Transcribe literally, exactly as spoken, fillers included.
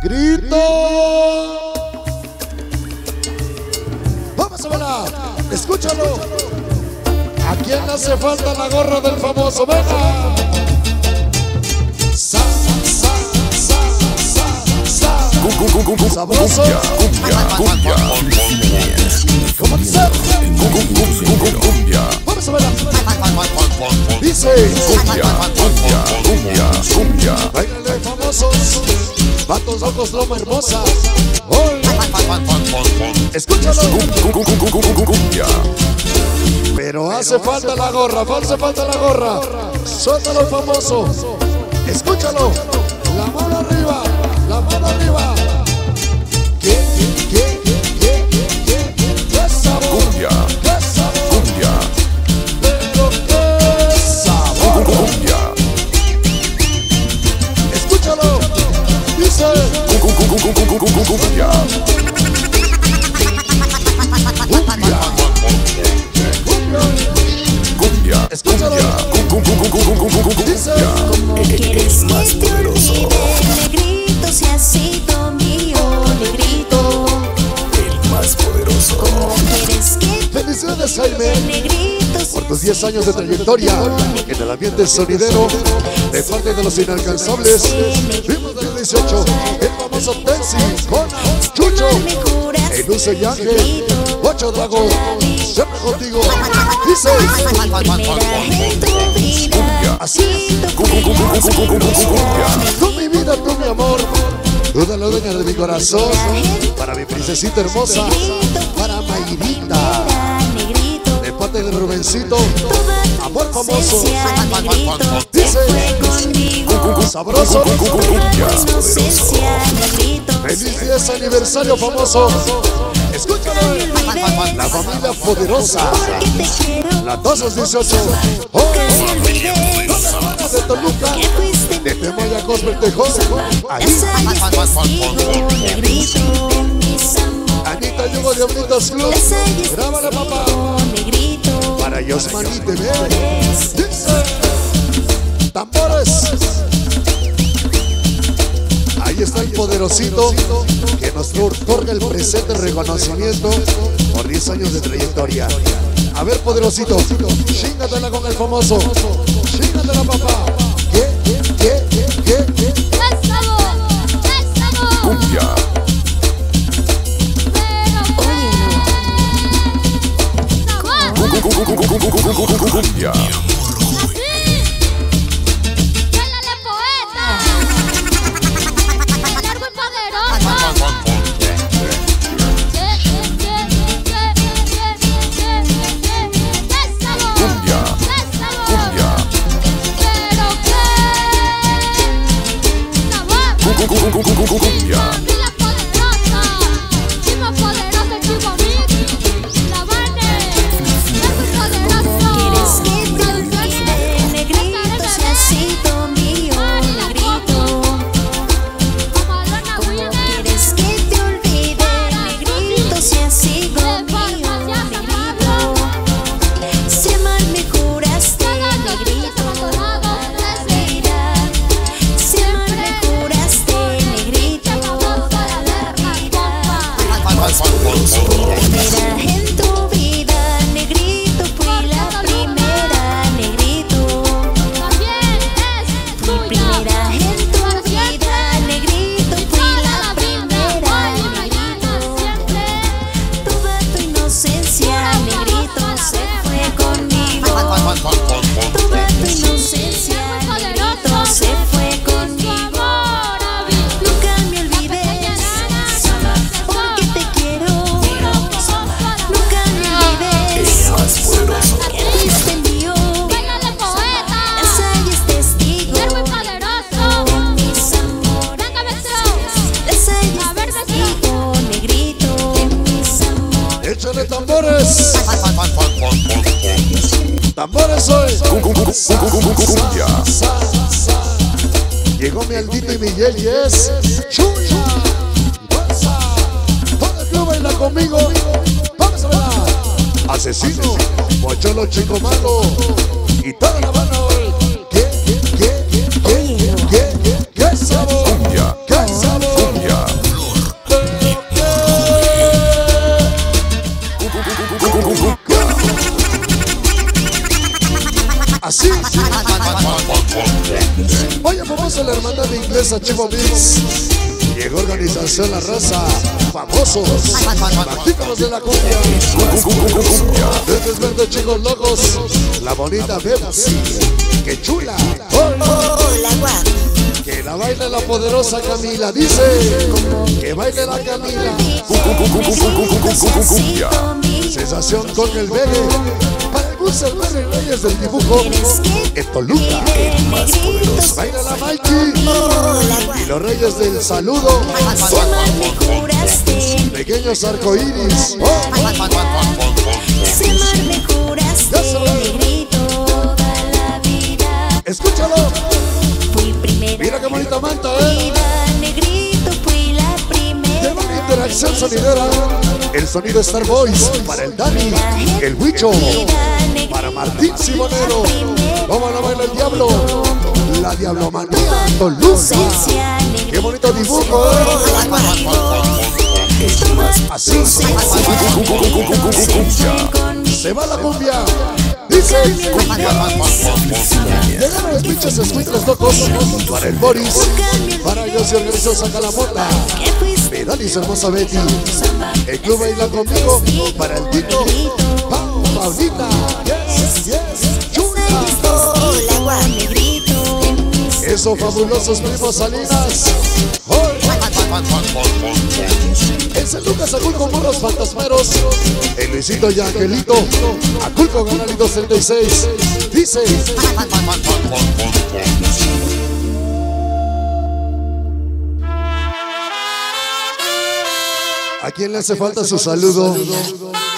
grito. Vamos a bailar, escúchalo. ¿A quién le hace falta la gorra del famoso? Venga. Sa, sa, sa, sa, sa. Sabroso. Cumbia, ¿Cómo dice? cumbia, Vamos a bailar. Dice cumbia, cumbia, cumbia, cumbia. bailale famosos, vatos locos, loma hermosa. Hoy, escúchalo. Cumbia, Pero hace falta la gorra, hace falta la gorra. Suéltalo famoso. Escúchalo. La mano arriba, la mano arriba. ¿Qué, qué, qué, qué, qué, qué sabor? cumbia, ¿Qué sabor? cumbia, Pero qué sabor. cumbia, Escúchalo. Dice. cumbia. Cumbia, Escúchalo. Dice. ¿Cómo quieres que te olvide, negrito, si has sido mío, negrito? El más poderoso. ¿Cómo quieres que te Felicidades, Jaime, olvide, negrito, si por tus has diez sido años de trayectoria en el ambiente sonidero de parte de los inalcanzables. Vimos del dieciocho, el famoso Tensi con Chucho, me juras en un sellaje, ocho dragos, siempre contigo. Dice, primera en tu vida, así, cumbia, tú mi vida, tú mi amor, tú la dueña de mi corazón, para mi princesita hermosa, para Mayrita, negrito, de parte de Rubencito, toda tu amor famoso. inocencia, negrito, Dice, se fue conmigo. sabroso. Toda tu inocencia, negrito, Feliz diez aniversario famoso. Escúchalo. La familia poderosa. porque te quiero. La dosis dieciocho. Hoy, los hermanos de Toluca. Que fuiste De Temoya Cosper Tejón. Ahí, Esa es testigo, negrito, mis amores. Anita Yugo de Omnitos Club. Esa es Grábala, papá. testigo, negrito, Para Yosmani T V. amores. Dice, tambores. Ahí está el poderosito que nos otorga el presente reconocimiento por diez años de trayectoria. A ver, poderosito, chingatela con el famoso. Chingatela, papá. ¿Qué? ¿Qué? ¿Qué? ¿Qué? ¿Qué? ¿Qué? Cumbia, cumbia, cumbia, cumbia, cumbia. Quieres que te olvide, negrito, si has sido mío, negrito. ¿Cómo quieres que te olvide, negrito, si has sido mío, negrito? Si mal me juraste, negrito, toda la vida. Si mal me juraste, negrito, toda la vida. Primera en tu vida, negrito, fui la primera, negrito. Fui primera en tu vida, negrito, fui la primera, negrito. Toda tu inocencia, negrito, se fue conmigo. Toda tu inocencia, negrito, se fue conmigo. Nunca me olvides, porque te quiero. Nunca me olvides, que fuiste mío. Esa es testigo de mis amores. Esa es testigo, negrito, de mis amores. Échale tambores. Tambores hoy. Cumbia, Sa, sa. Llegó mi Aldito y mi Yeli es Chuya. Fuerza. Todo el club baila conmigo. Vamos a bailar. Asesino, Mocholo Chico Malo y toda la banda hoy. ¿Qué? ¿Qué? ¿Qué? ¿Qué? ¿Qué? ¿Qué sabor? cumbia, ¿Qué sabor? cumbia, Empresa Chivo Mix. Llegó Organización La Raza. Famosos. Magníficos de la cumbia. Verdes verdes chicos locos. La bonita Bebsi. ¡Qué chula! Hola, guap. Que la baile la poderosa Camila. Dice que baile la Camila. Cumbia. Sensación con el Vegue. Para el bus el Vegue Reyes del dibujo. En Toluca. Baila la Mikey. Y los Reyes del Saludo. Pequeños arcoíris. Escúchalo. Mira qué bonita manta, eh. Qué buena interacción sonidera. El sonido Star Boys para el Dani, el Huicho, para Martín Simonero. Vamos a bailar el Diablo, la Diablomanía, Toluca. Qué bonito dibujo, eh. Así se va la cumbia. Dice llegaron los pinches escuincles locos. Para el Boris, para ellos se organizó Saca la Mota. Pedal y su hermosa Betty. El club baila conmigo. Para el Tito, Pau, Paulita. Yes, yes, chula. Esos fabulosos primos Salinas. Ese Lucas Aculco Morros Fantasmeros. El Luisito y Angelito. Aculco Ganalito setenta y seis. Dice. ¿A quién le hace falta su saludo?